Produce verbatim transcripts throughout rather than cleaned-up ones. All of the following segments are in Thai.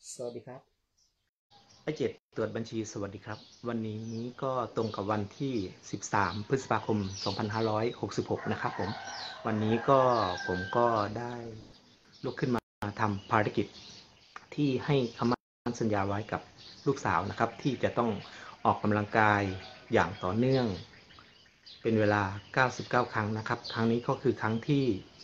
สวัสดีครับไอเจ็ดตรวจบัญชีสวัสดีครับวันนี้ก็ตรงกับวันที่สิบสามพฤษภาคมสองพันห้าร้อยหกสิบหกนะครับผมวันนี้ก็ผมก็ได้ลุกขึ้นมาทำภารกิจที่ให้คำมั่นสัญญาไว้กับลูกสาวนะครับที่จะต้องออกกำลังกายอย่างต่อเนื่องเป็นเวลาเก้าสิบเก้าครั้งนะครับครั้งนี้ก็คือครั้งที่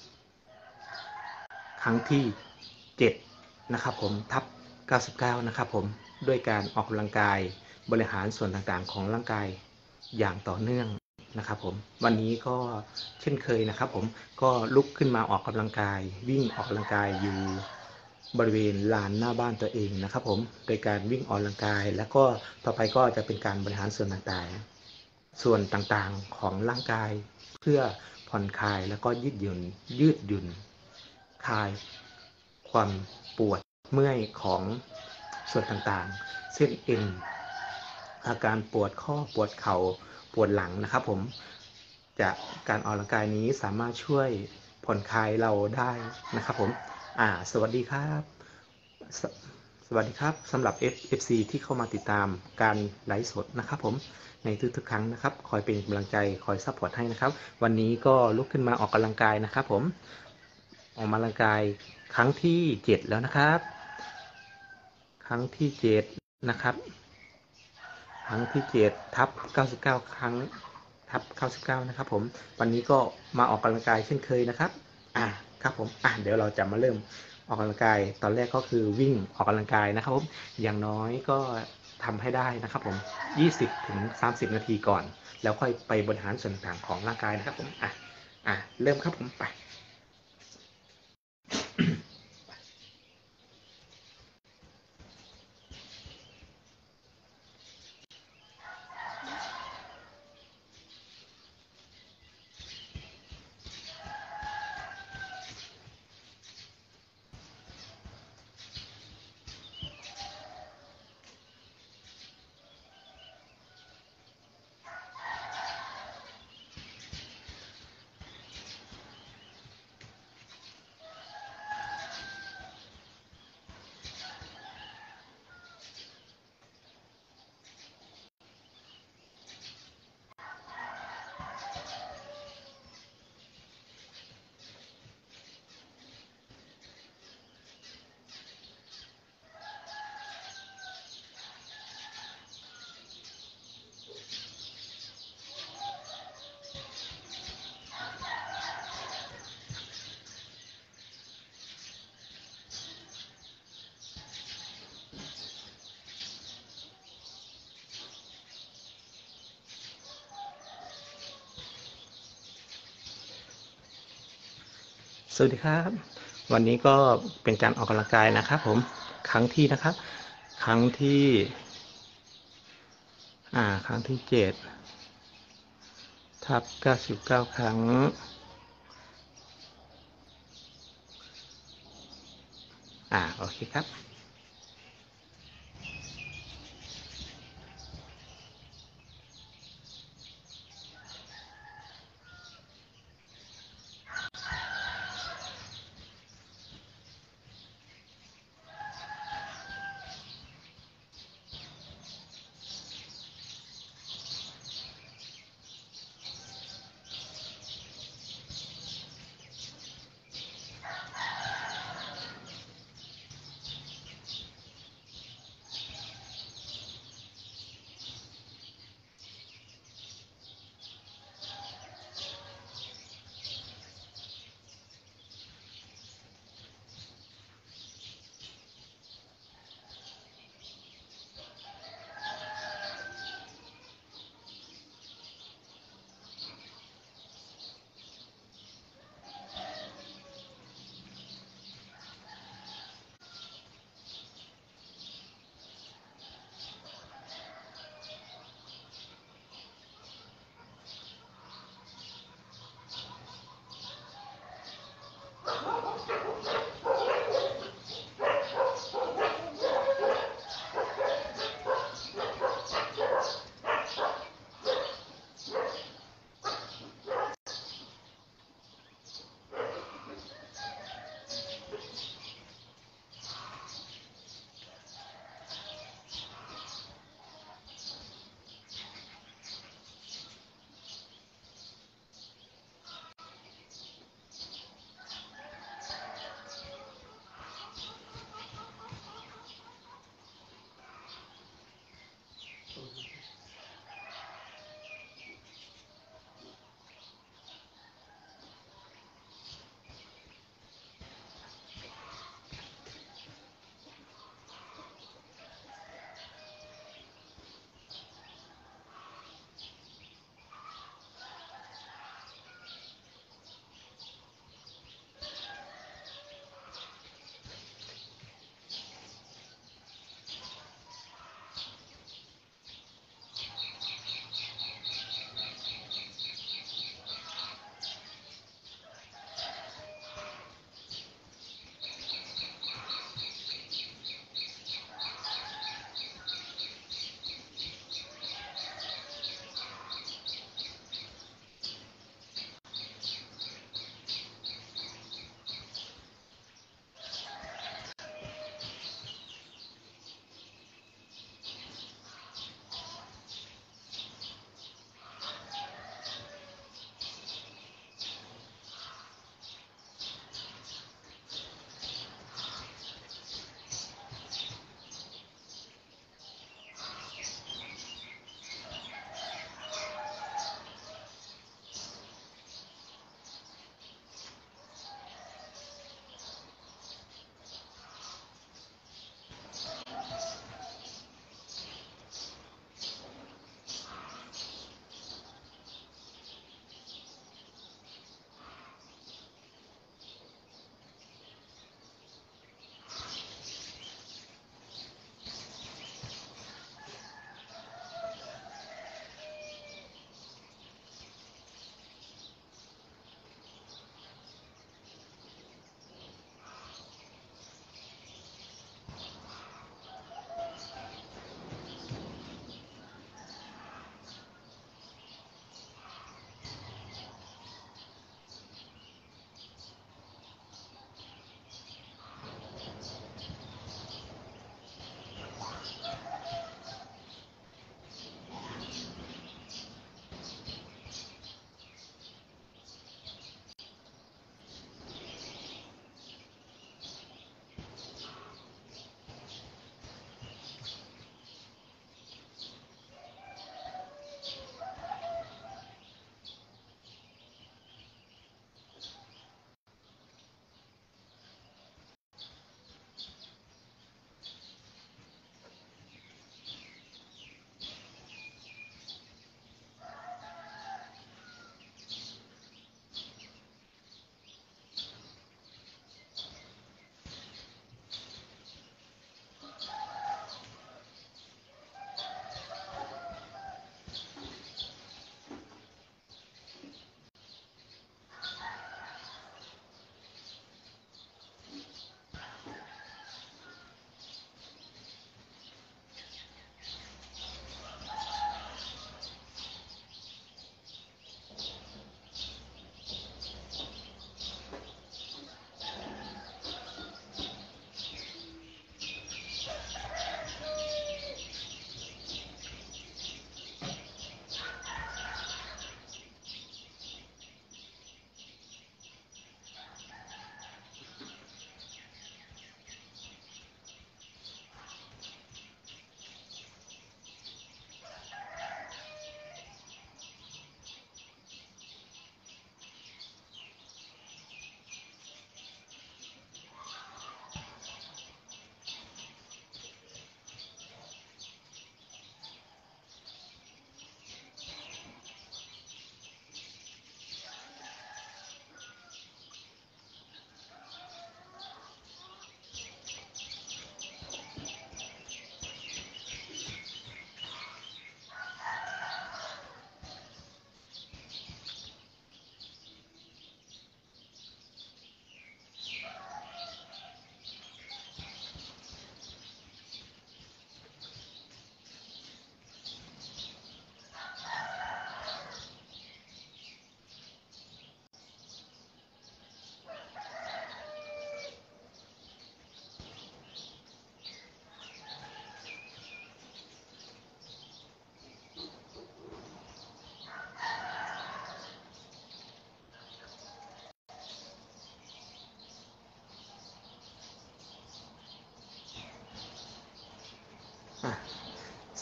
ครั้งที่เจ็ดนะครับผมทับเก้าสิบเก้านะครับผมด้วยการออกกำลังกายบริหารส่วนต่างๆของร่างกายอย่างต่อเนื่องนะครับผมวันนี้ก็เช่นเคยนะครับผมก็ลุกขึ้นมาออกกำลังกายวิ่งออกกำลังกายอยู่บริเวณลานหน้าบ้านตัวเองนะครับผมโดยการวิ่งออกกำลังกายแล้วก็ต่อไปก็จะเป็นการบริหารส่วนต่างๆส่วนต่างๆของร่างกายเพื่อผ่อนคลายแล้วก็ยืดหยุ่นยืดหยุ่นคลายความปวดเมื่อยของส่วนต่างๆเส้นเอ็นอาการปวดข้อปวดเข่าปวดหลังนะครับผมจะการออกกำลังกายนี้สามารถช่วยผ่อนคลายเราได้นะครับผมอ่าสวัสดีครับสสวัสดีครับสำหรับ เอฟ เอฟ ซี ที่เข้ามาติดตามการไลฟ์สดนะครับผมในทุกๆครั้งนะครับคอยเป็นกำลังใจคอยซัพพอร์ตให้นะครับวันนี้ก็ลุกขึ้นมาออกกำลังกายนะครับผมออกกำลังกายครั้งที่เจ็ดแล้วนะครับครั้งที่เจ็ดนะครับครั้งที่เจ็ดทับเก้าสิบเก้าครั้งทับเก้าสิบเก้านะครับผมวันนี้ก็มาออกกำลังกายเช่นเคยนะครับอ่าครับผมอ่ะเดี๋ยวเราจะมาเริ่มออกกำลังกายตอนแรกก็คือวิ่งออกกำลังกายนะครับผมอย่างน้อยก็ทำให้ได้นะครับผมยี่สิบถึงสามสิบนาทีก่อนแล้วค่อยไปบริหารส่วนต่างของร่างกายนะครับผมอ่ะอ่ะเริ่มครับผมไป สวัสดีครับวันนี้ก็เป็นการออกกำลังกายนะครับผมครั้งที่นะครับครั้งที่อ่าครั้งที่เจ็ดทับเก้าสิบเก้าครั้งอ่าโอเคครับ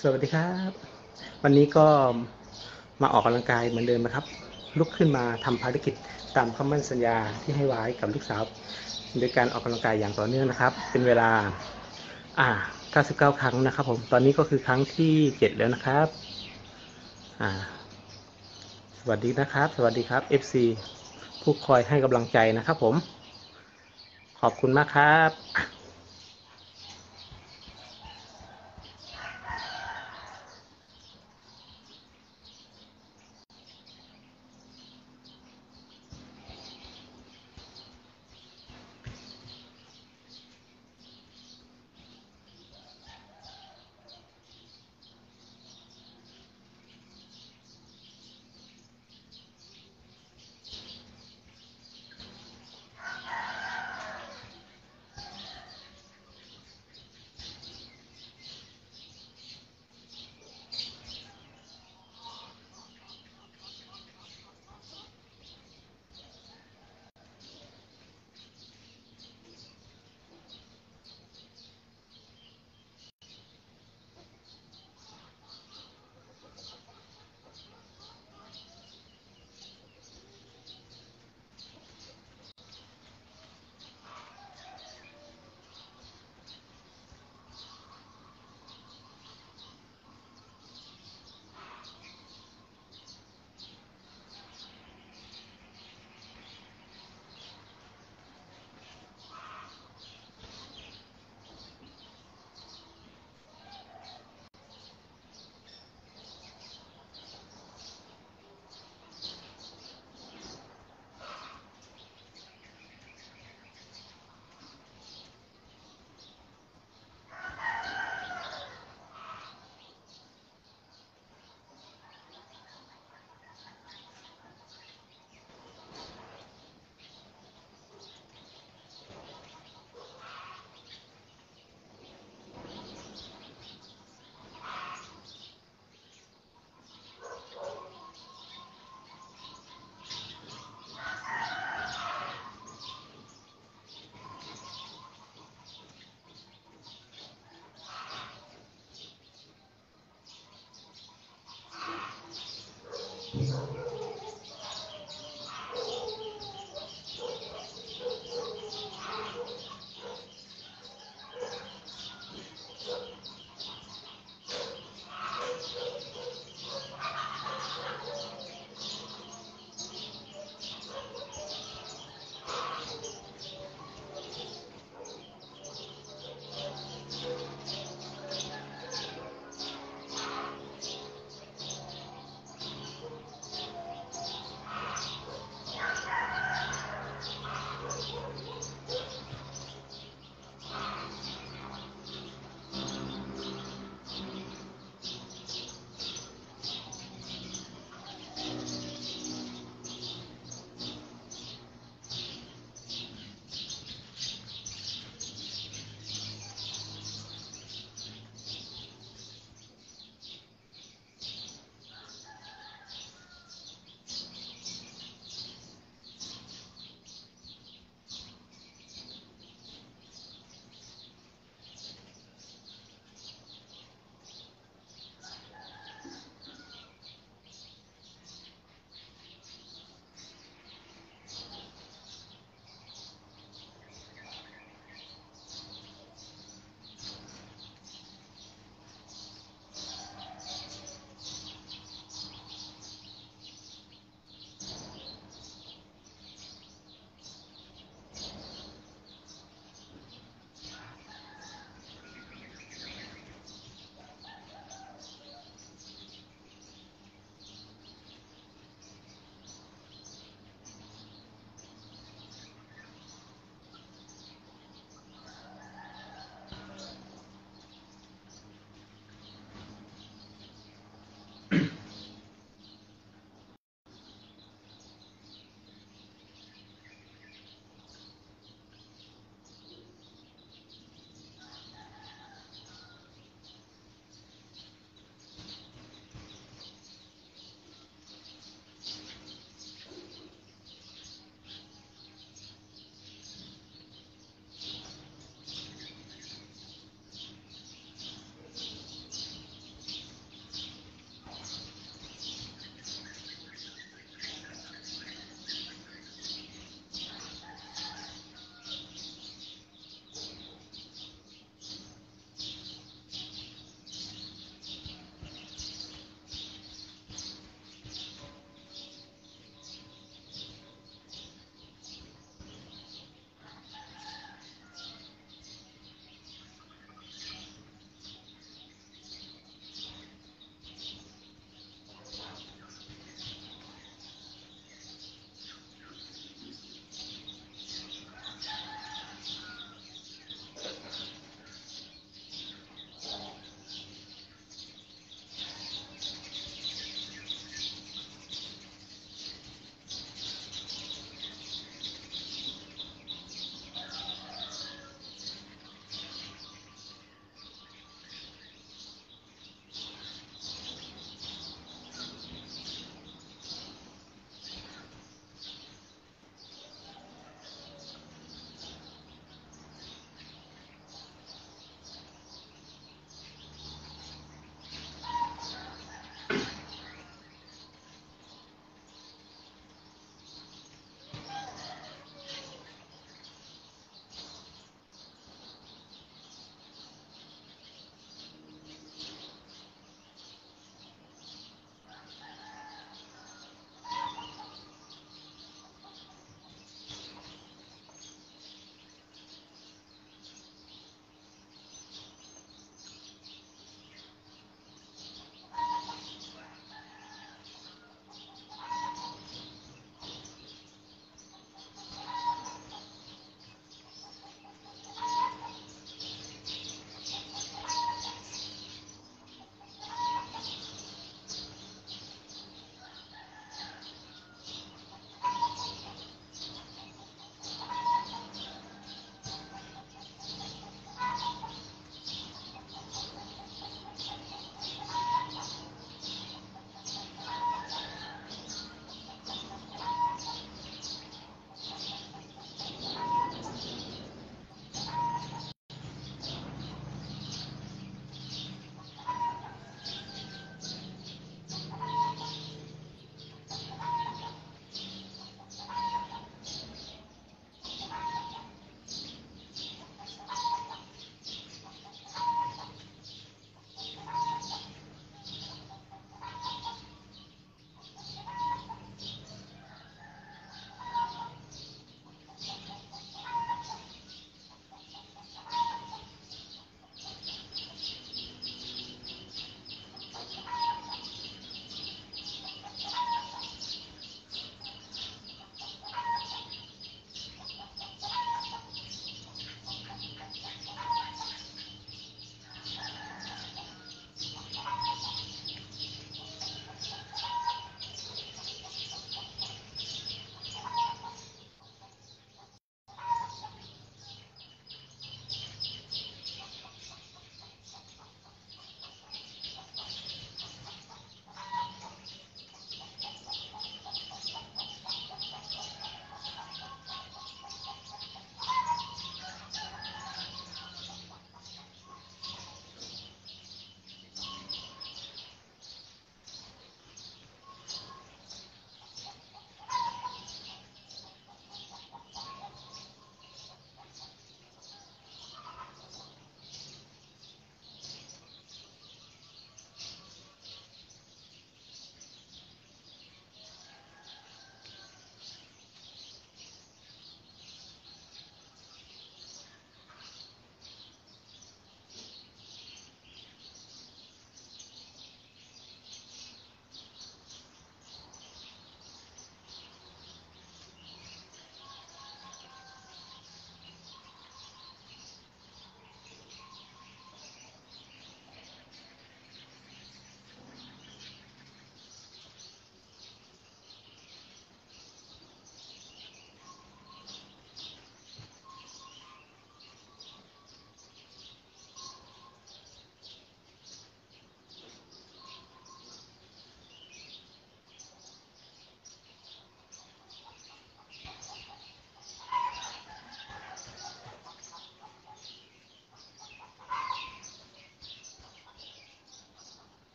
สวัสดีครับวันนี้ก็มาออกกำลังกายเหมือนเดิมนะครับลุกขึ้นมาทำภารกิจตามคำมั่นสัญญาที่ให้ไว้กับลูกสาวโดยการออกกำลังกายอย่างต่อเนื่องนะครับเป็นเวลาอ่าเก้าสิบเก้าครั้งนะครับผมตอนนี้ก็คือครั้งที่เจ็ดแล้วนะครับอ่าสวัสดีนะครับสวัสดีครับ เอฟ ซี ผู้คอยให้กำลังใจนะครับผมขอบคุณมากครับ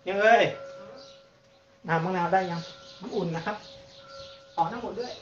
ยังเอ้ยน้ำมะนาวได้ยังน้ำอุ่นนะครับขอน้ำอุ่นด้วย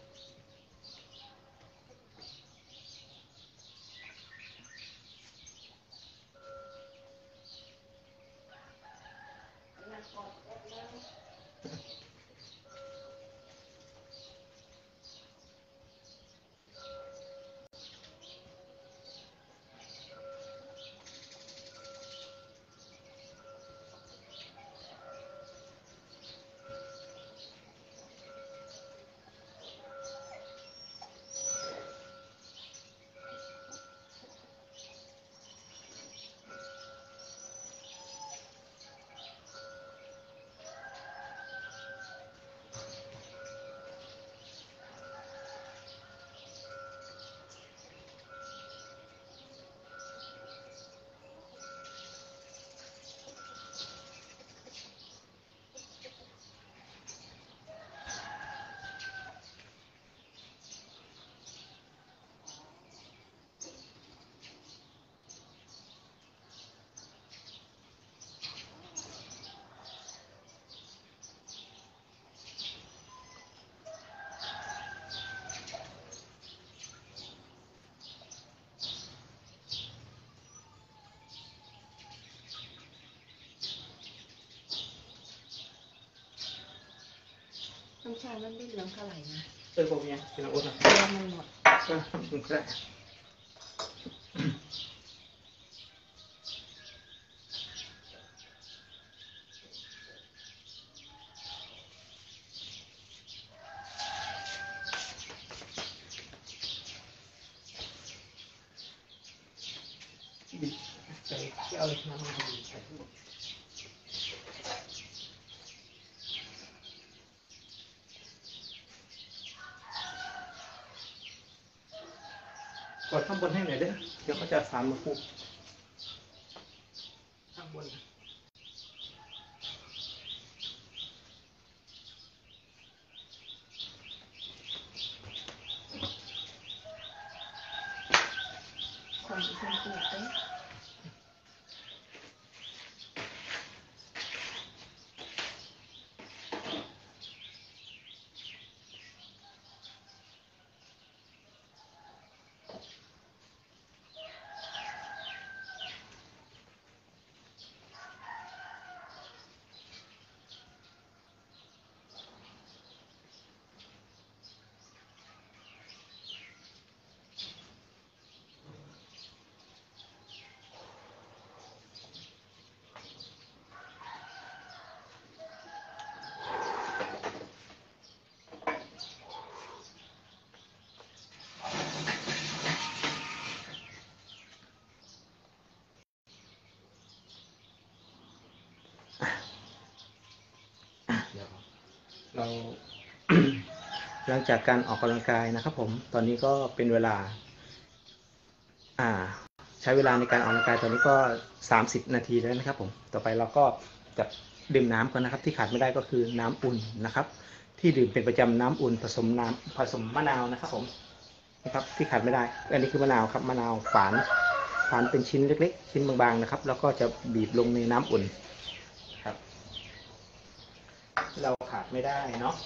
น้ำชามันไม่เหลืองเท่าไหร่นะเออผมเนี่ยเป็นอาวุธนะเดี๋ยวมันหมดก็ได้บิดใส่เอาเลยน้ำมันใส่ทั้งหมดกดข้างบนให้หน่อยเด้อเดี๋ยวเขาจะสานมาคู่ข้างบนใส่เครื่องปรุงเอ๊ะเดี๋ยวเรา หลังจากการออกกำลังกายนะครับผมตอนนี้ก็เป็นเวลาอ่าใช้เวลาในการออกกำลังกายตอนนี้ก็สามสิบนาทีแล้วนะครับผมต่อไปเราก็จะดื่มน้ำกันนะครับที่ขาดไม่ได้ก็คือน้ำอุ่นนะครับที่ดื่มเป็นประจำน้ำอุ่นผสมน้ำผสมมะนาวนะครับผมนะครับที่ขาดไม่ได้อันนี้คือมะนาวครับมะนาวฝานฝานเป็นชิ้นเล็กๆชิ้นบางๆนะครับแล้วก็จะบีบลงในน้ำอุ่นครับเราขาดไม่ได้เนาะ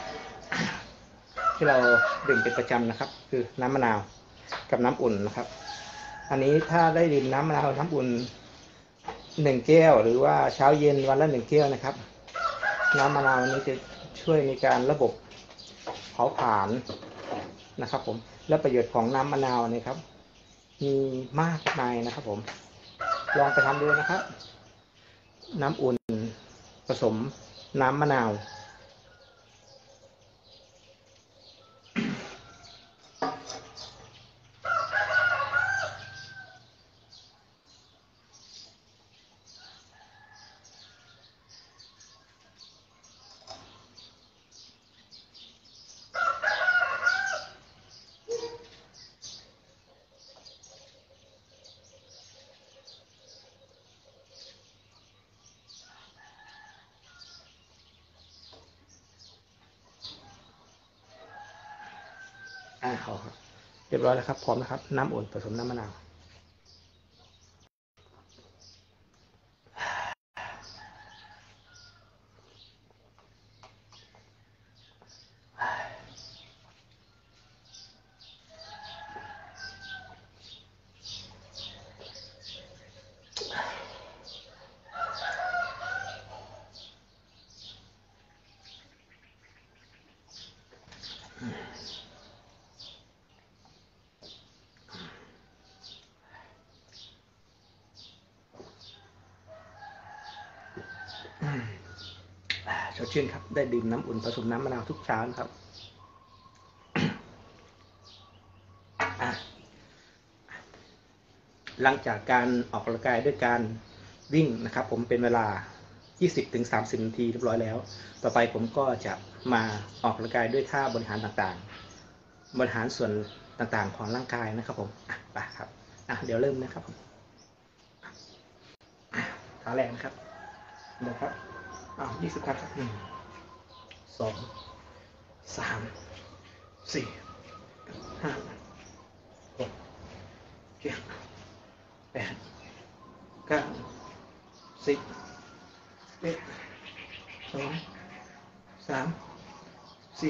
ที่เราดื่มเป็นประจำนะครับคือน้ำมะนาวกับน้ำอุ่นนะครับอันนี้ถ้าได้ดื่มน้ำมะนาวน้ำอุ่นหนึ่งแก้วหรือว่าเช้าเย็นวันละหนึ่งแก้วนะครับน้ำมะนาวนี้จะช่วยในการระบบเผาผลาญนะครับผมและประโยชน์ของน้ำมะนาวนี่ครับมีมากมายนะครับผมลองไปทำดูนะครับน้ำอุ่นผสมน้ำมะนาวอ่าเอาครับเรียบร้อยแล้วครับพร้อมนะครับน้ำอุ่นผสมน้ำมะนาวสดชื่นครับได้ดื่มน้ำอุ่นผสมน้ำมะนาวทุกเช้านะครับ หลังจากการออกกำลังกายด้วยการวิ่งนะครับผมเป็นเวลา ยี่สิบถึงสามสิบ นาทีเรียบร้อยแล้วต่อไปผมก็จะมาออกกำลังกายด้วยท่าบริหารต่างๆบริหารส่วนต่างๆของร่างกายนะครับผมอ่ะไปครับอ่ะเดี๋ยวเริ่มนะครับผมท่าแรกนะครับเดี๋ยวครับอ้าวยี่สิบครั้งครับหนึ่งสองสามสี่ห้าหกเจ็ดแปดเก้าสิบเอ็ดสองสามสี่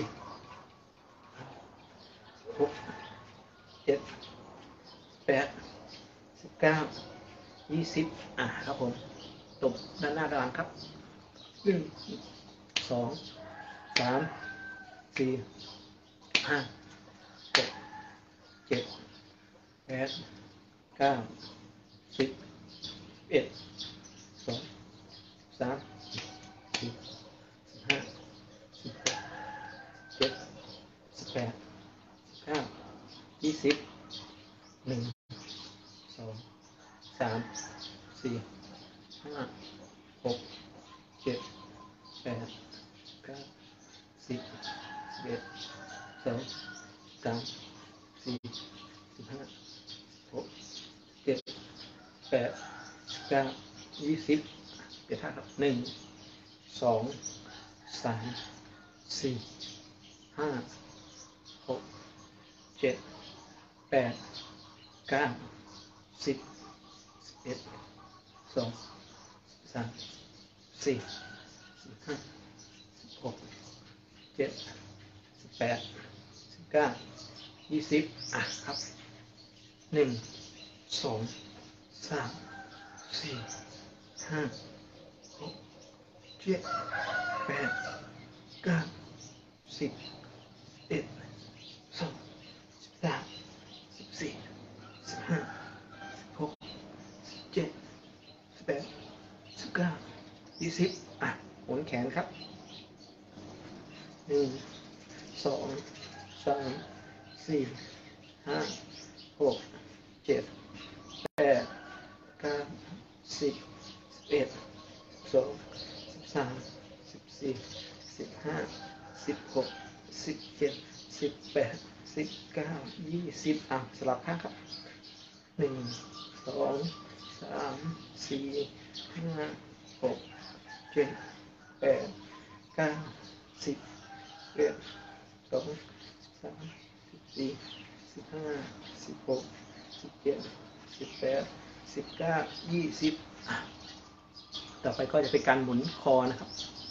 หกเจ็ดแปดสิบเก้ายี่สิบอ่ะครับผมตบด้านหน้าด้านหลังครับหนึ่งสองสามสี่ห้าหกเจ็ดแปดเก้าสิบเอ็ดสองสามสี่สิบห้าสิบหกเจ็ดสิบแปดสิบเก้ายี่สิบหนึ่งสองสามสี่ห้าหกเจ็ดแปดเก้าสิบสิบเอ็ดสองสามสี่สิบห้าหกเจ็ดแปดเก้ายี่สิบเดี๋ยวท่าครับหนึ่งสองสามสี่ห้าหกเจ็ดแปดเก้าสิบสิบเอ็ดสองสามสี่สิบห้าสิบหกเจ็ดสิบแปดสิบเก้ายี่สิบอ่ะครับหนึ่งสองสามสี่ห้าหกเจ็ดแปดเก้าสิบเอ็ดสองสิบสามสิบสี่สิบห้าสิบหกสิบเจ็ดสิบแปดสิบเก้ายี่สิบอ่ะหมุนแขนครับหนึ่งสองสามสี่ห้าหกเจ็ดแปดเก้าสิบสิบเอ็ดสองสิบสามสิบสี่สิบห้าสิบหกสิบเจ็ดสิบแปดสิบเก้ายี่สิบอ่ะสลับข้างครับหนึ่งสองสามสี่ห้าหกเจ็ดแปดเก้าสิบเอ็ดสองสามสิบสี่สิบห้าสิบหกสิบเจ็ดสิบแปดสิบเก้ายี่สิบต่อไปก็จะเป็นการหมุนคอนะครับ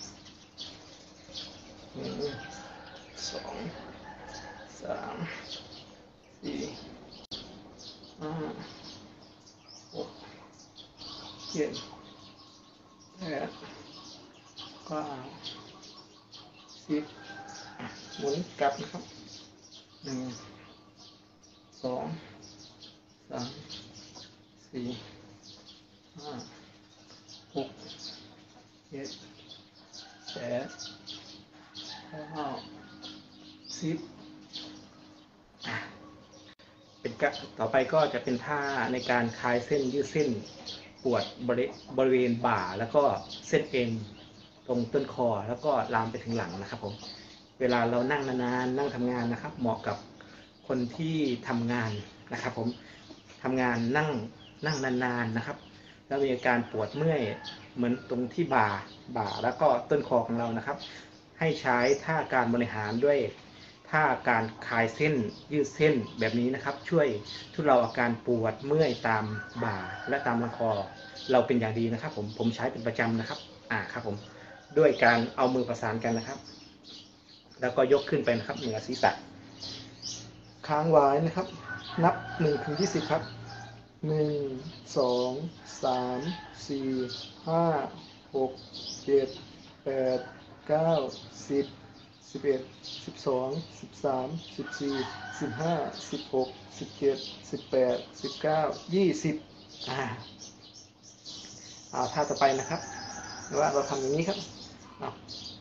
หนึ่งสองสามสี่ห้าหกเจ็ดแปดเก้าสิบหมุนกลับนะครับหนึ่งสองสามสี่ห้าหกเจ็ดแปดเก้าสิบเป็นกะต่อไปก็จะเป็นท่าในการคลายเส้นยืดเส้นปวดบริบริเวณบ่าแล้วก็เส้นเอ็นตรงต้นคอแล้วก็ลามไปถึงหลังนะครับผมเวลาเรานั่งนานๆนั่งทำงานนะครับเหมาะกับคนที่ทำงานนะครับผมทำงานนั่งนั่งนานๆนะครับแล้วมีอาการปวดเมื่อยเหมือนตรงที่บ่าบ่าแล้วก็ต้นคอของเรานะครับให้ใช้ท่าการบริหารด้วยท่าการคลายเส้นยืดเส้นแบบนี้นะครับช่วยทุเลาอาการปวดเมื่อยตามบ่าและตามลำคอเราเป็นอย่างดีนะครับผมผมใช้เป็นประจำนะครับอ่าครับผมด้วยการเอามือประสานกันนะครับแล้วก็ยกขึ้นไปนะครับเหนือศีรษะค้างไว้นะครับนับหนึ่งถึงยี่สิบครับหนึ่งสองสามสี่ห้าหกเจ็ดแปดเก้าสิบสิบเอ็ดสิบสองสิบสามสิบสี่สิบห้าสิบหกสิบเจ็ดสิบแปดสิบเก้ายี่สิบอ่าเอาท่าต่อไปนะครับว่าเราทำอย่างนี้ครับเอา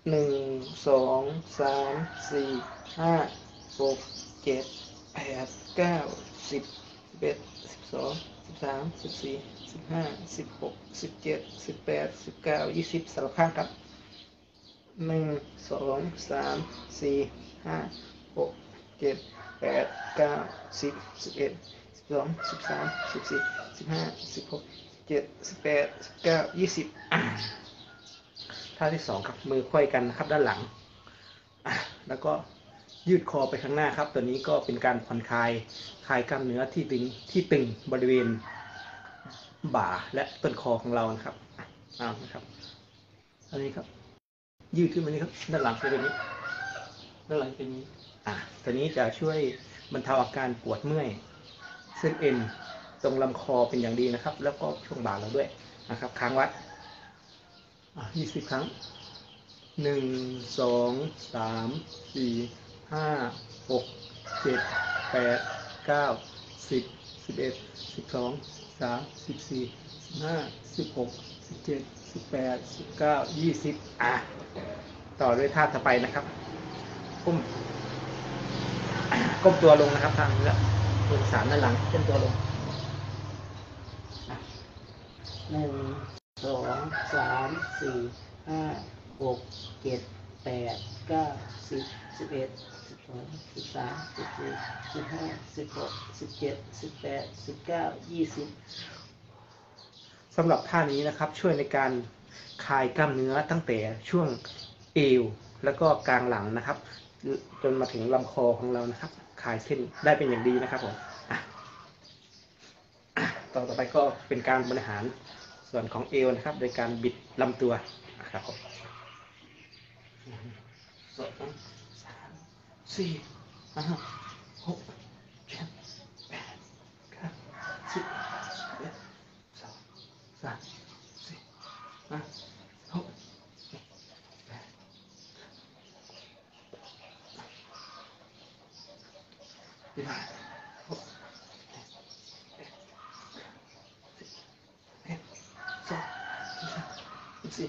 หนึ่งสองสามสี่ห้าหกเจ็ดแปดเก้าสิบสิบเอ็ดสิบสองสิบสามสิบสี่สิบห้าสิบหกสิบเจ็ดสิบแปดสิบเก้ายี่สิบสลับข้างครับหนึ่งสองสามสี่ห้าหกเจ็ดแปดเก้าสิบสิบเอ็ดสิบสองสิบสามสิบสี่สิบห้าสิบหกเจ็ดสิบแปดสิบเก้ายี่สิบท่าที่สองครับมือไขว้กันนะครับด้านหลังแล้วก็ยืดคอไปข้างหน้าครับตัวนี้ก็เป็นการผ่อนคลายคลายกล้ามเนื้อที่ตึงที่ตึงบริเวณบ่าและต้นคอของเรานะครับเอานะครับอันนี้ครับยืดขึ้นมานี้ครับด้านหลังเป็นแบบนี้ด้านหลังเป็นนี้อ่ะตัวนี้จะช่วยบรรเทาอาการปวดเมื่อยเส้นเอ็นตรงลำคอเป็นอย่างดีนะครับแล้วก็ช่วงบ่าเราด้วยนะครับค้างไว้ยี่สิบครั้งหนึ่งสองสามสี่ห้าหกเจ็ดแปดเก้าสิบสิบเอ็ดสิบสองสามสิบสี่สิบห้าสิบหกสิบเจ็ดสิบแปดสิบเก้ายี่สิบอ่ะต่อด้วยท่าต่อไปนะครับก้มก้มตัวลงนะครับทางนี้แล้วมือสามด้านหลังก้มตัวลงหนึ่งสองสามสี่ห้าหกเจ็ดแปดเก้าสิบสิบเอ็ดสิบสองสิบสามสิบสี่สิบห้าสิบหกสิบเจ็ดสิบแปดสิบเก้ายี่สิบสำหรับท่านี้นะครับช่วยในการคลายกล้ามเนื้อตั้งแต่ช่วงเอวแล้วก็กลางหลังนะครับจนมาถึงลำคอของเรานะครับคลายเส้นได้เป็นอย่างดีนะครับผมต่อต่อไปก็เป็นการบริหารส่วนของเอวนะครับโดยการบิดลำตัวนะครับผมสองสามสี่ห้าหกเจ็ดแปดเก้าสิบเอ็ดสองสามสี่ห้าหกแปดสิบห้าหกสองสิบสี่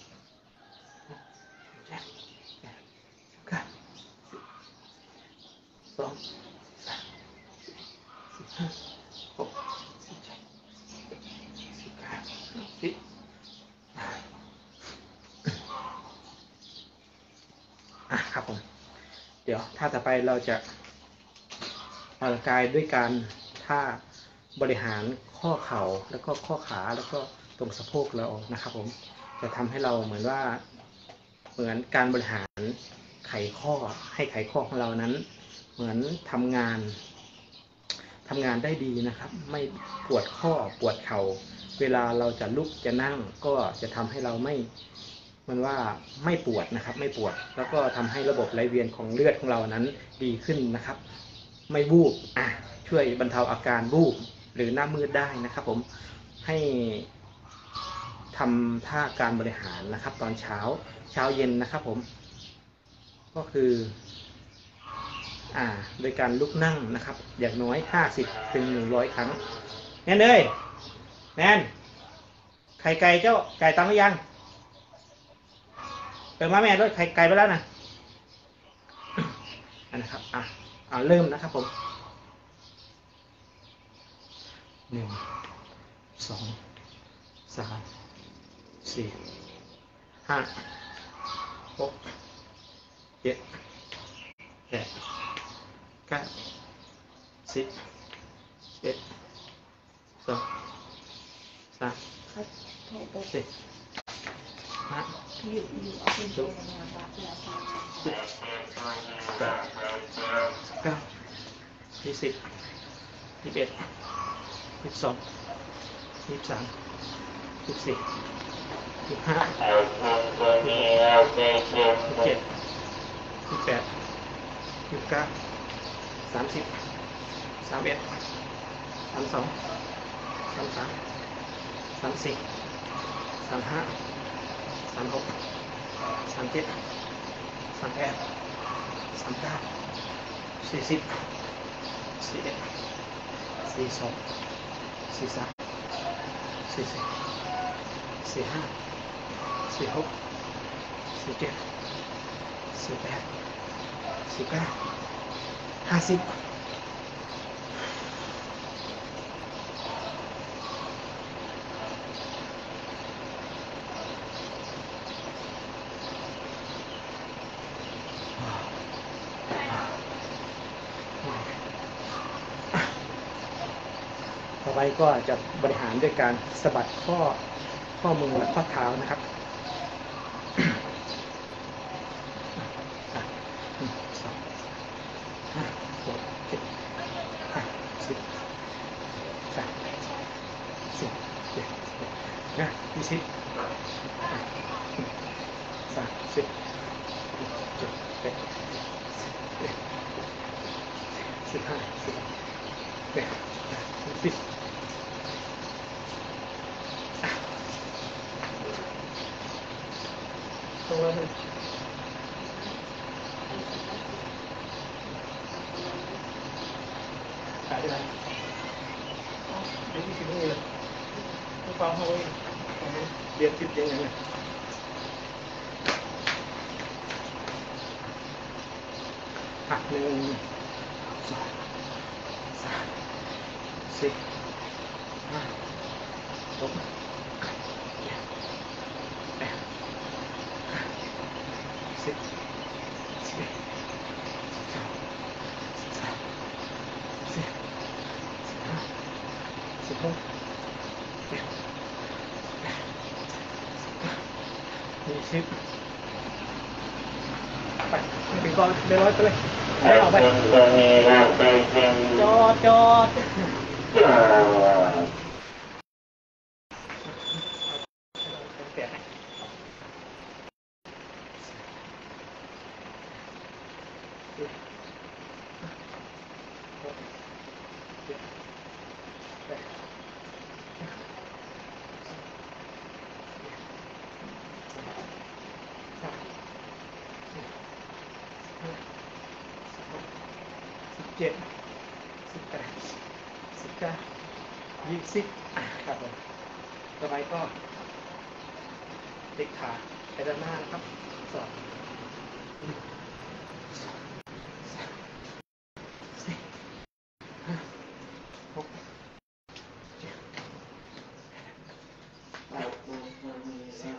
เจ็ดแปดเก้าสิบสองสามสิบห้าหกสิบเจ็ดสิบแปดสิบอ่ะครับผมเดี๋ยวท่าต่อไปเราจะออกกำลังกายด้วยการท่าบริหารข้อเข่าแล้วก็ข้อขาแล้วก็ตรงสะโพกเรานะครับผมจะทำให้เราเหมือนว่าเหมือนการบริหารไขข้อให้ไขข้อของเรานั้นเหมือนทำงานทำงานได้ดีนะครับไม่ปวดข้อปวดเข่าเวลาเราจะลุกจะนั่งก็จะทำให้เราไม่มันว่าไม่ปวดนะครับไม่ปวดแล้วก็ทำให้ระบบไหลเวียนของเลือดของเรานั้นดีขึ้นนะครับไม่วูบอ่ะช่วยบรรเทาอาการวูบหรือหน้ามืดได้นะครับผมให้ทำท่าการบริหารนะครับตอนเช้าเช้าเย็นนะครับผมก็คืออ่าโดยการลุกนั่งนะครับอย่างน้อยห้าสิบถึงหนึ่งร้อยครั้งแน่นเลยแน่นไข่ไก่เจ้าไก่ตังหรือยังเปิดมาแม่ด้วยไข่ไก่ไปแล้วนะอันนะครับอ่ะอ่าเริ่มนะครับผมหนึ่งสองสามสี่ห้าหกเจ็ดแปดเก้าสิบเอ็ดสองสามสี่ห้าอยู่อยู่เอาเป็นตัวงานวัดแล้วค่ะสิบแปดเก้ายี่สิบยี่สิบเอ็ดยี่สิบสองยี่สิบสามยี่สิบสี่ยี่สิบห้ายี่สิบเจ็ดยี่สิบแปดยี่สิบเก้าสามสิบสามเอ็ดสามสองสามสามสามสี่สามห้าสามหกสามเจ็ดสามแปดสามเก้าสี่สิบสี่เอ็ดสี่สองสี่สามสี่สี่สี่ห้าสี่หกสิบเจ็ดสิบแปดสิบเก้าห้าสิบต่อไปก็จะบริหารด้วยการสะบัดข้อข้อมือและข้อเท้านะครับหนึ่งสองห้าหกเจ็ดแปดสิบสามสิบเจ็ดนะยี่สิบสามสิบเจ็ดแปดสิบเอ็ดสิบห้าสิบหกแปดสิบตรงนั้นขายได้ไหมไม่ที่สิบนี่เลยต้องฟังเขาเรียนติดยังไงเนี่ยหักหนึ่งสองสามสี่ห้าหกเจ็ดแปดสิบสิบเอ็ดสิบสองสิบสามสิบสิบห้าสิบหกเจ็ดแปดสิบเก้ายี่สิบไปถึงก่อนเดินรถไปเลยให้ออกไปจอดจอดเจ็ดสิบแปดสิบเก้ายี่สิบอ่ะครับผมต่อไปก็ติดขาไปด้านหน้านะครับสองสามสี่ห้าหกเจ็ดแปดสิบ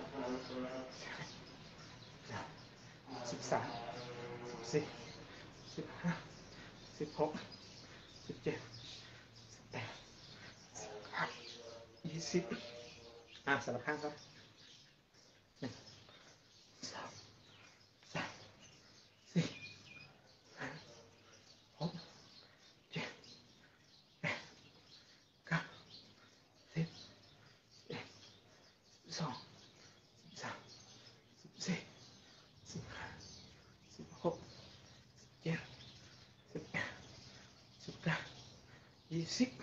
สิบสามสิบสิบห้าสิบหกสิบเจ็ดสิบแปดสิบเก้ายี่สิบอ่ะสำหรับข้างครับหนึ่งสองสามสี่ห้าหกเจ็ดแปดเก้าสิบเอ็ดสิบสองสิบสามสิบสี่สิบห้าสิบหกสิบเจ็ดสิบแปดสิบเก้ายี่สิบ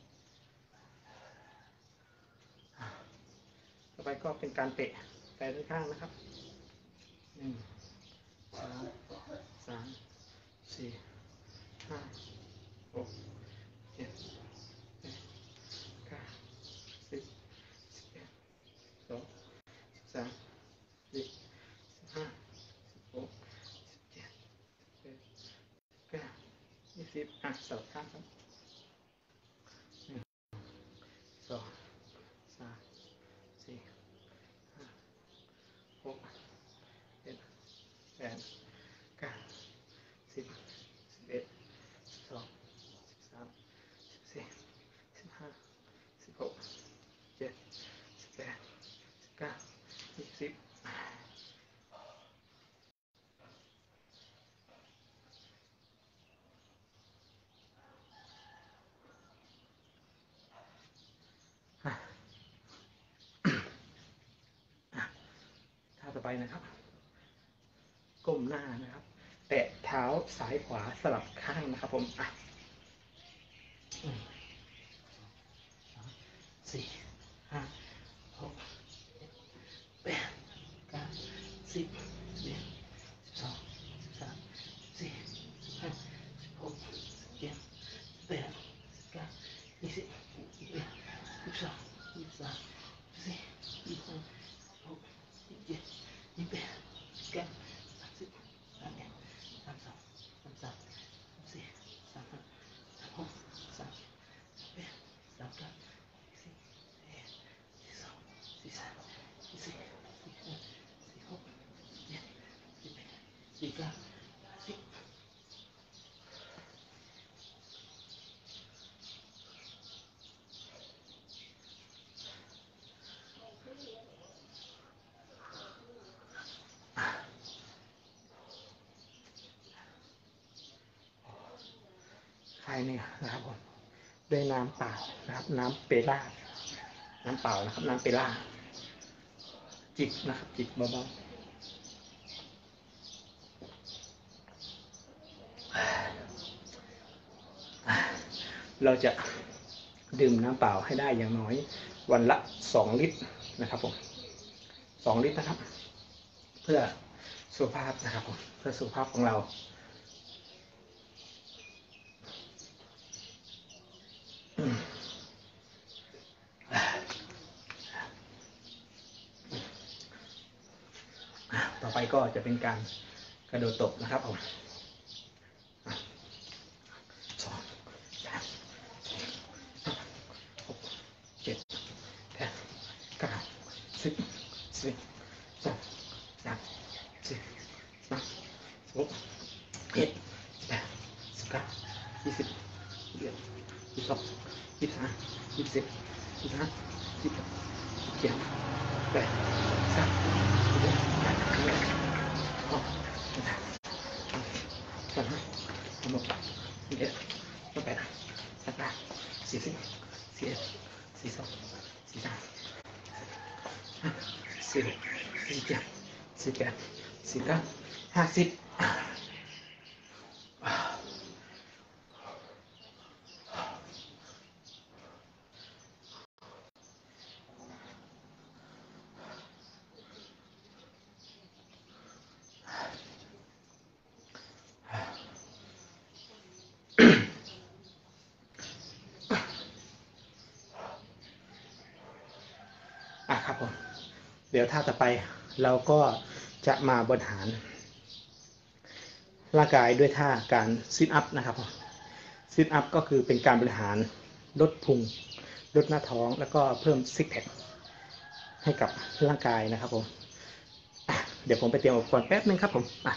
ต่อไปก็เป็นการเตะไปด้านข้างนะครับหนึ่งสองสามสี่ห้าหกเจ็ดแปดเก้าสิบสิบเอ็ดสิบสองสิบสามสิบสิบห้าสิบหกสิบเจ็ดสิบแปดเก้ายี่สิบอ่ะสลับข้างครับหนึ่งสองสามสี่ห้าหกเจ็ดแปดเก้าสิบสิบเอ็ดสิบสองสิบสามสิบสี่สิบห้าสิบหกเจ็ดสิบแปดสิบเก้ายี่สิบท่าต่อไปนะครับก้มหน้านะครับแตะเท้าซ้ายขวาสลับข้างนะครับผมอ่ะสี่ห้าหกแปดเก้าสิบสิบเอ็ดสิบสองสิบสามสี่สิบห้าสิบหกสิบเจ็ดสิบแปดสิบเก้ายี่สิบยี่สิบเอ็ดยี่สิบสองยี่สิบสามยี่สิบสี่ยี่สิบห้ายี่สิบหกยี่สิบเจ็ดยี่สิบแปดเก้าสิบภายในนะครับผมด้วยน้ำเปล่านะครับน้ำเปล่าน้ำเปล่านะครับน้ำเปล่าจิบนะครับจิบเบาๆเราจะดื่มน้ำเปล่าให้ได้อย่างน้อยวันละสองลิตรนะครับผมสองลิตรนะครับเพื่อสุขภาพนะครับผมเพื่อสุขภาพของเราต่อไปก็จะเป็นการกระโดดตบนะครับผมสองสามสี่หกเจ็ดแปดเก้าสิบสิบสองสามสี่ห้าหกเจ็ดแปดสิบเก้ายี่สิบยี่สิบเอ็ดยี่สิบสองยี่สิบสามยี่สิบสี่ยี่สิบห้ายี่สิบหกยี่สิบเจ็ดแปดสามสิบเอ็ดแปดสิบเอ็ดหกสิบสามสามห้าสามหกสี่เอ็ดสามแปดสามเก้าสี่สิบสี่เอ็ดสี่สองสี่สามสี่หกสี่เจ็ดสี่แปดสี่เก้าห้าสิบอ่ะครับผมเดี๋ยวท่าต่อไปเราก็จะมาบริหารร่างกายด้วยท่าการซิทอัพนะครับผมซิทอัพก็คือเป็นการบริหารลดพุงลดหน้าท้องแล้วก็เพิ่มซิกแพคให้กับร่างกายนะครับผมอ่ะเดี๋ยวผมไปเตรียมอุปกรณ์แป๊บนึงครับผมอ่ะ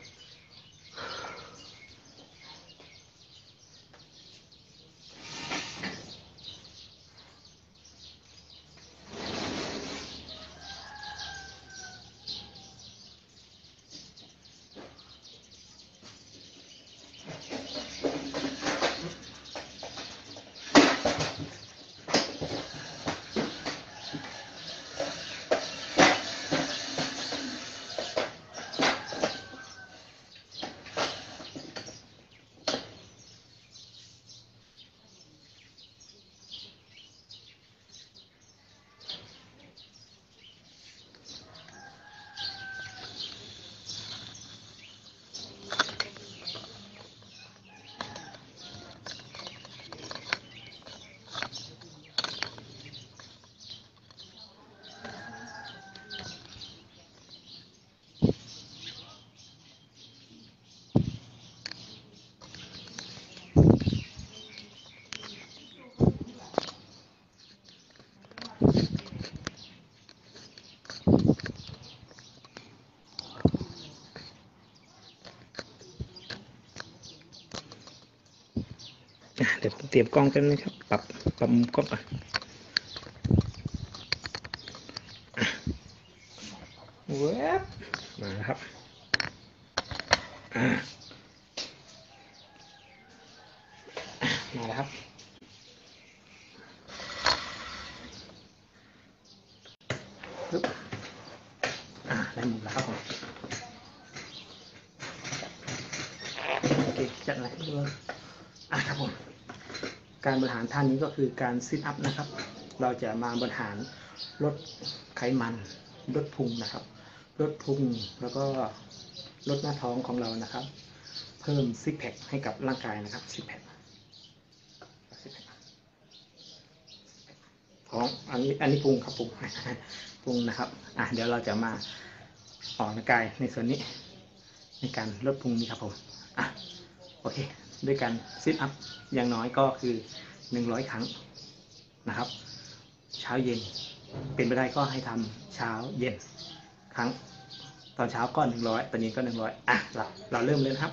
เดี๋ยวเตรียมกล้องกันนะครับปรับปรับมุมกล้องก่อนเว็บมาแล้วครับมาแล้วครับปึ๊บอ่าได้มุมแล้วครับผมโอเคจัดอะไรให้ดูอ่ะครับผมการบริหารท่านี้ก็คือการซิทอัพนะครับเราจะมาบริหารลดไขมันลดพุงนะครับลดพุงแล้วก็ลดหน้าท้องของเรานะครับเพิ่มซิกแพคให้กับร่างกายนะครับซิกแพคของอันนี้อันนี้พุงครับพุงพุงนะครับอ่ะเดี๋ยวเราจะมาออกกำลังกายในส่วนนี้ในการลดพุงนี้ครับผมอ่ะโอเคด้วยการซิทอัพอย่างน้อยก็คือหนึ่งร้อยครั้งนะครับเช้าเย็นเป็นไปได้ก็ให้ทำเช้าเย็นครั้งตอนเช้าก็หนึ่งร้อยตอนนี้ก็หนึ่งร้อยอ่ะเราเราเริ่มเลยนะครับ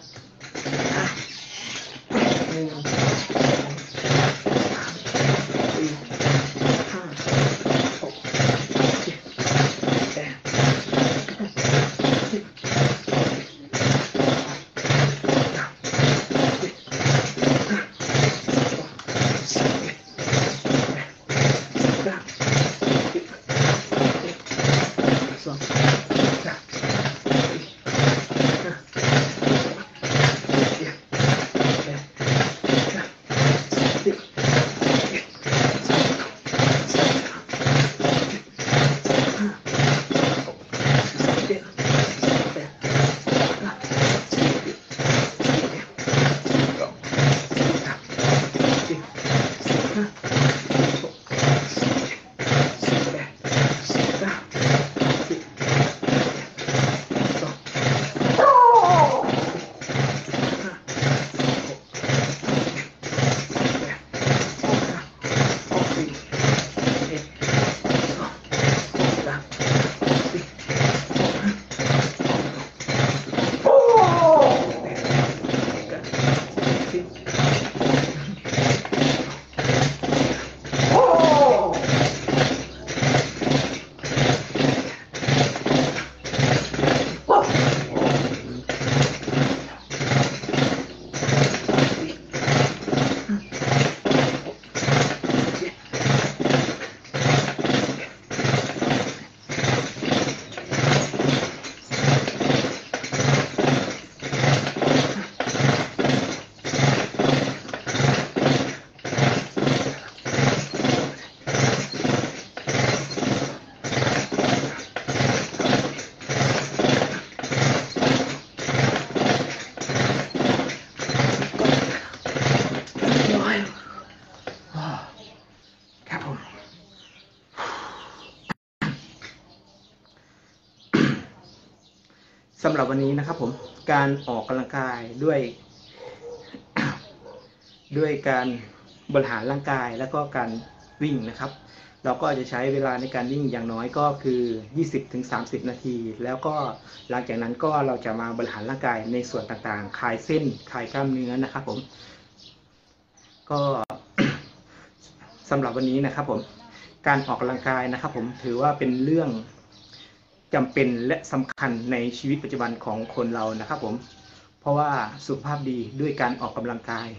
หนึ่งสองสามสี่ห้าหกเจ็ดแปดสิบครับผมสำหรับวันนี้นะครับผมการออกกำลังกายด้วย ด้วยการบริหารร่างกายแล้วก็การวิ่งนะครับเราก็จะใช้เวลาในการวิ่งอย่างน้อยก็คือ ยี่สิบถึงสามสิบ นาทีแล้วก็หลังจากนั้นก็เราจะมาบริหารร่างกายในส่วนต่างๆคลายเส้นคลายกล้ามเนื้อนะครับผมก็ สำหรับวันนี้นะครับผมการออกกำลังกายนะครับผมถือว่าเป็นเรื่องจำเป็นและสำคัญในชีวิตปัจจุบันของคนเรานะครับผมเพราะว่าสุขภาพดีด้วยการออกกำลังกาย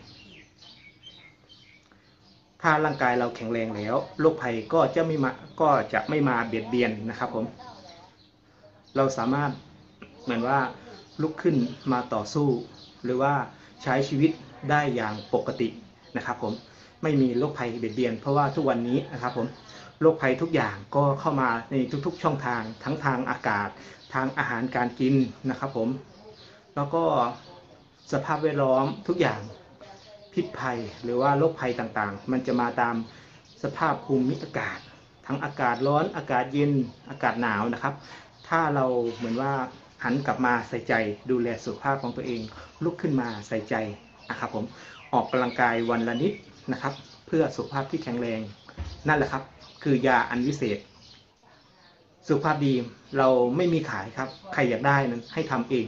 ถ้าร่างกายเราแข็งแรงแล้วโรคภัยก็จะไม่มาก็จะไม่มาเบียดเบียนนะครับผมเราสามารถเหมือนว่าลุกขึ้นมาต่อสู้หรือว่าใช้ชีวิตได้อย่างปกตินะครับผมไม่มีโรคภัยเบียดเบียนเพราะว่าทุกวันนี้นะครับผมโรคภัยทุกอย่างก็เข้ามาในทุกๆช่องทางทั้งทางอากาศทางอาหารการกินนะครับผมแล้วก็สภาพแวดล้อมทุกอย่างพิษภัยหรือว่าโรคภัยต่างๆมันจะมาตามสภาพภูมิอากาศทั้งอากาศร้อนอากาศเย็นอากาศหนาวนะครับถ้าเราเหมือนว่าหันกลับมาใส่ใจดูแลสุขภาพของตัวเองลุกขึ้นมาใส่ใจนะครับผมออกกำลังกายวันละนิดนะครับเพื่อสุขภาพที่แข็งแรงนั่นแหละครับคือยาอันวิเศษสุขภาพดีเราไม่มีขายครับใครอยากได้นั้นให้ทำเอง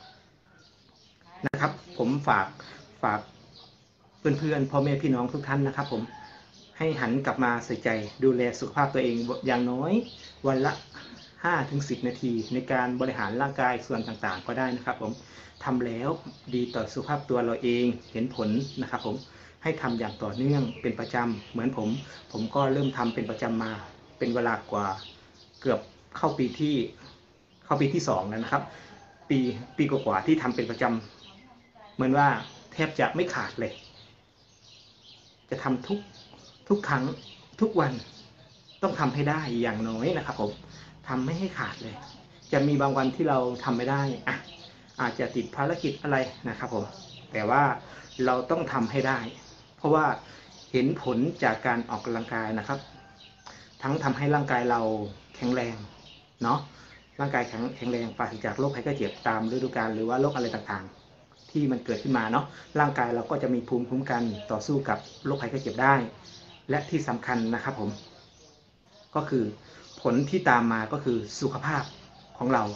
นะครับผมฝากฝากเพื่อนๆพ่อแม่พี่น้องทุกท่านนะครับผมให้หันกลับมาใส่ใจดูแลสุขภาพตัวเองอย่างน้อยวันละ ห้าถึงสิบ นาทีในการบริหารร่างกายส่วนต่างๆก็ได้นะครับผมทำแล้วดีต่อสุขภาพตัวเราเองเห็นผลนะครับผมให้ทำอย่างต่อเนื่องเป็นประจำเหมือนผมผมก็เริ่มทำเป็นประจำมาเป็นเวลากว่าเกือบเข้าปีที่เข้าปีที่สองแล้วนะครับปีปีกว่าๆที่ทำเป็นประจำเหมือนว่าแทบจะไม่ขาดเลยจะทำทุกทุกครั้งทุกวันต้องทำให้ได้อย่างน้อยนะครับผมทำไม่ให้ขาดเลยจะมีบางวันที่เราทำไม่ได้อ่ะอาจจะติดภารกิจอะไรนะครับผมแต่ว่าเราต้องทำให้ได้เพราะว่าเห็นผลจากการออกกำลังกายนะครับทั้งทำให้ร่างกายเราแข็งแรงเนาะร่างกายแข็งแข็งแรงปราศจากโรคภัยไข้เจ็บตามฤดูกาลหรือว่าโรคอะไรต่างๆที่มันเกิดขึ้นมาเนาะร่างกายเราก็จะมีภูมิคุ้มกันต่อสู้กับโรคภัยไข้เจ็บได้และที่สำคัญนะครับผมก็คือผลที่ตามมาก็คือสุขภาพของเรา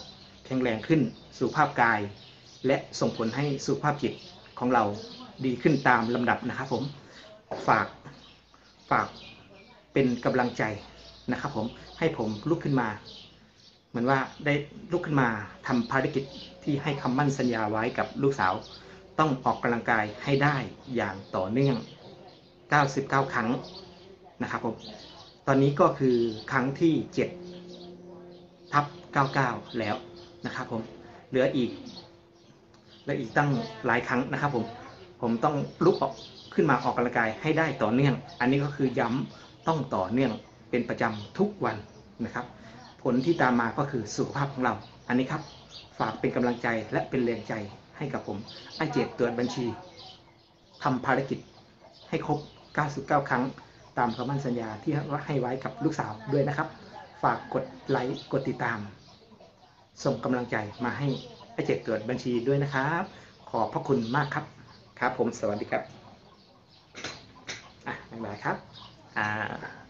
แข็งแรงขึ้นสุขภาพกายและส่งผลให้สุขภาพจิตของเราดีขึ้นตามลำดับนะครับผมฝากฝากเป็นกำลังใจนะครับผมให้ผมลุกขึ้นมาเหมือนว่าได้ลุกขึ้นมาทำภารกิจที่ให้คำมั่นสัญญาไว้กับลูกสาวต้องออกกำลังกายให้ได้อย่างต่อเนื่องเก้าสิบเก้าครั้งนะครับผมตอนนี้ก็คือครั้งที่เจ็ดทับเก้าสิบเก้าแล้วนะครับผมเหลืออีกเหลืออีกตั้งหลายครั้งนะครับผมผมต้องลุกออกขึ้นมาออกกำลังกายให้ได้ต่อเนื่องอันนี้ก็คือย้ำต้องต่อเนื่องเป็นประจำทุกวันนะครับผลที่ตามมาก็คือสุขภาพของเราอันนี้ครับฝากเป็นกำลังใจและเป็นแรงใจให้กับผมไอเจ็ดตรวจบัญชีทำภารกิจให้ครบเก้าสิบเก้าครั้งตามคำมั่นสัญญาที่ให้ไว้กับลูกสาวด้วยนะครับฝากกดไลค์กดติดตามส่งกำลังใจมาให้ไอเจ็ดตรวจบัญชีด้วยนะครับขอบพระคุณมากครับครับผมสวัสดีครับอ่ะบ๊ายบายครับอ่า